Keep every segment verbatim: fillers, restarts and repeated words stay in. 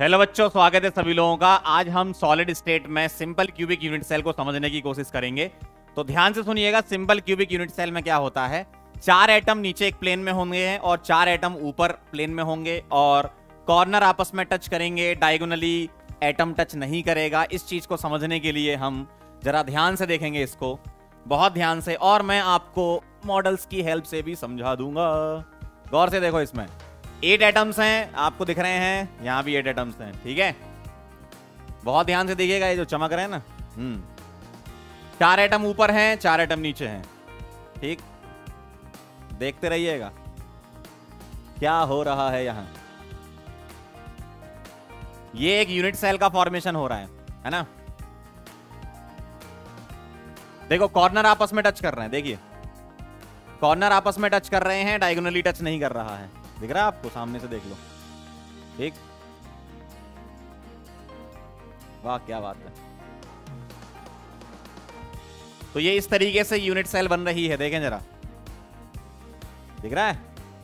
Hello बच्चों, स्वागत है सभी लोगों का। आज हम सॉलिड स्टेट में सिंपल क्यूबिक यूनिट सेल को समझने की कोशिश करेंगे। तो ध्यान से सुनिएगा, सिंपल क्यूबिक यूनिट सेल में क्या होता है। चार एटम नीचे एक प्लेन में होंगे हैं और चार एटम ऊपर प्लेन में होंगे और कॉर्नर आपस में टच करेंगे, डायगोनली एटम टच नहीं करेगा। इस चीज को समझने के लिए हम जरा ध्यान से देखेंगे इसको, बहुत ध्यान से, और मैं आपको मॉडल्स की हेल्प से भी समझा दूंगा। गौर से देखो, इसमें एट एटम्स हैं, आपको दिख रहे हैं, यहां भी एट एटम्स हैं, ठीक है। बहुत ध्यान से देखिएगा, ये जो चमक रहे हैं ना, हम्म चार एटम ऊपर हैं, चार एटम नीचे हैं, ठीक। देखते रहिएगा क्या हो रहा है यहां। ये एक यूनिट सेल का फॉर्मेशन हो रहा है है ना। देखो, कॉर्नर आपस में टच कर रहे हैं, देखिए कॉर्नर आपस में टच कर रहे हैं, डायगोनली टच नहीं कर रहा है। दिख रहा है आपको? सामने से देख लो, ठीक। वाह, क्या बात है। तो ये इस तरीके से यूनिट सेल बन रही है, देखें जरा, दिख रहा है,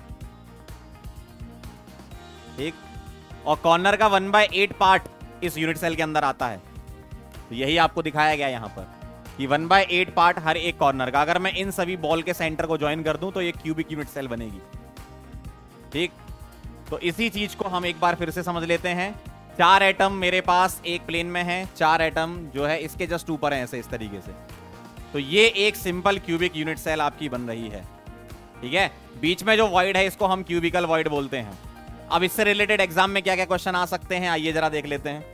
ठीक। और कॉर्नर का वन बाय एट पार्ट इस यूनिट सेल के अंदर आता है। तो यही आपको दिखाया गया यहां पर कि वन बाय एट पार्ट हर एक कॉर्नर का। अगर मैं इन सभी बॉल के सेंटर को ज्वाइन कर दूं तो ये क्यूबिक यूनिट सेल बनेगी, ठीक। तो इसी चीज को हम एक बार फिर से समझ लेते हैं। चार एटम मेरे पास एक प्लेन में है, चार एटम जो है इसके जस्ट ऊपर है, ऐसे इस तरीके से। तो ये एक सिंपल क्यूबिक यूनिट सेल आपकी बन रही है, ठीक है। बीच में जो वॉइड है इसको हम क्यूबिकल वॉइड बोलते हैं। अब इससे रिलेटेड एग्जाम में क्या क्या क्वेश्चन आ सकते हैं, आइए जरा देख लेते हैं।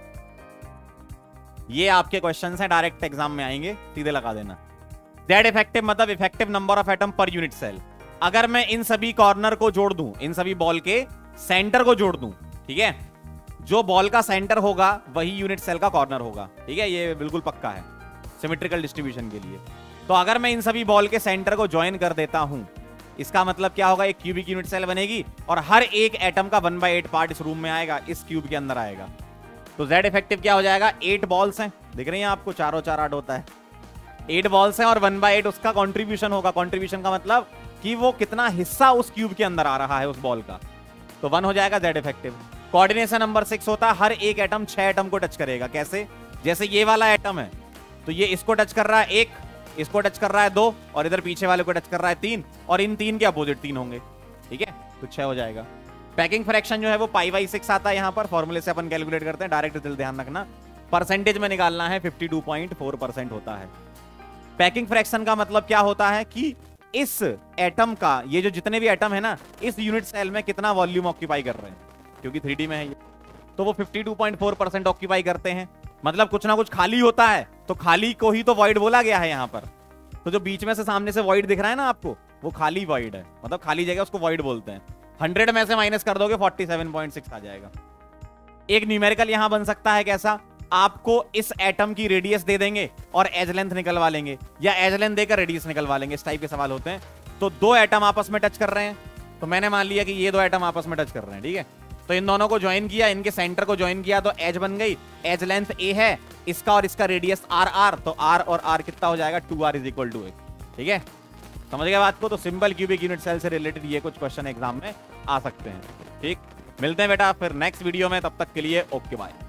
ये आपके क्वेश्चन हैं, डायरेक्ट एग्जाम में आएंगे, सीधे लगा देना। जेड इफेक्टिव मतलब effective number of atom per unit cell. अगर मैं इन सभी कॉर्नर को जोड़ दूं, इन सभी बॉल के सेंटर को जोड़ दूं, ठीक है, जो बॉल का सेंटर होगा वही यूनिट सेल का कॉर्नर होगा, ठीक है। ये बिल्कुल पक्का है सिमेट्रिकल डिस्ट्रीब्यूशन के लिए। तो अगर मैं इन सभी बॉल के सेंटर को ज्वाइन कर देता हूं, इसका मतलब क्या होगा, एक क्यूबिक यूनिट सेल बनेगी और हर एक एटम का वन बाय एट पार्ट इस रूम में आएगा, इस क्यूब के अंदर आएगा। तो जेड इफेक्टिव क्या हो जाएगा, एट बॉल्स हैं, दिख रही हैं आपको, चारों चार आठ होता है, एट बॉल्स हैं और वन बाय एट उसका कॉन्ट्रीब्यूशन होगा। कॉन्ट्रीब्यूशन का मतलब कि वो कितना हिस्सा उस क्यूब के अंदर आ रहा है उस बॉल का, तो वन हो जाएगा Z effective. Coordination number six होता है, हर एक एटम छह एटम को टच करेगा। कैसे? जैसे ये वाला एटम है तो ये इसको टच कर रहा है एक, इसको टच कर रहा है दो, और इधर पीछे वाले को टच कर रहा है तीन, और इन तीन के अपोजिट तीन होंगे, ठीक है, तो छह हो जाएगा। पैकिंग फ्रैक्शन जो है वो पाई बाई सिक्स आता है यहाँ पर, फॉर्मूले से अपन कैलकुलेट करते हैं, डायरेक्ट रिजल्ट ध्यान रखना। परसेंटेज में निकालना है, fifty two point four percent होता है। पैकिंग फ्रैक्शन का मतलब क्या होता है कि इस एटम का, ये जो जितने भी एटम है ना, इस यूनिट सेल में कितना वॉल्यूम ऑक्यूपाई कर रहे हैं, क्योंकि थ्री डी में है ये, तो वो fifty two point four percent occupy करते हैं। मतलब कुछ ना कुछ खाली होता है, तो खाली को ही तो वॉइड बोला गया है यहाँ पर। तो जो बीच में से सामने से वॉइड दिख रहा है ना आपको, वो खाली वॉइड है, मतलब खाली जगह, उसको वॉइड बोलते हैं। हंड्रेड में से माइनस कर दोगे फोर्टी सेवन पॉइंट सिक्स आ जाएगा। एक न्यूमेरिकल यहां बन सकता है, कैसा, आपको इस एटम की रेडियस दे देंगे और एज लेंथ निकलवा लेंगे, या एज लेंथ देकर रेडियस निकलवा लेंगे, इस टाइप के सवाल होते हैं। तो दो एटम आपस में टच कर रहे हैं, तो मैंने मान लिया कि ये दो एटम आपस में टच कर रहे हैं, ठीक है। तो इन दोनों को ज्वाइन किया, इनके सेंटर को ज्वाइन किया, तो एज बन गई। एज लेंथ ए है, इसका और इसका रेडियस आर आर, तो आर और आर कितना हो जाएगा, two R is equal to A, ठीक है। समझ गए बात को? तो सिंपल क्यूबिक यूनिट सेल से रिलेटेड ये कुछ क्वेश्चन एग्जाम में आ सकते हैं, ठीक। मिलते हैं बेटा फिर नेक्स्ट वीडियो में, तब तक के लिए ओके बाय।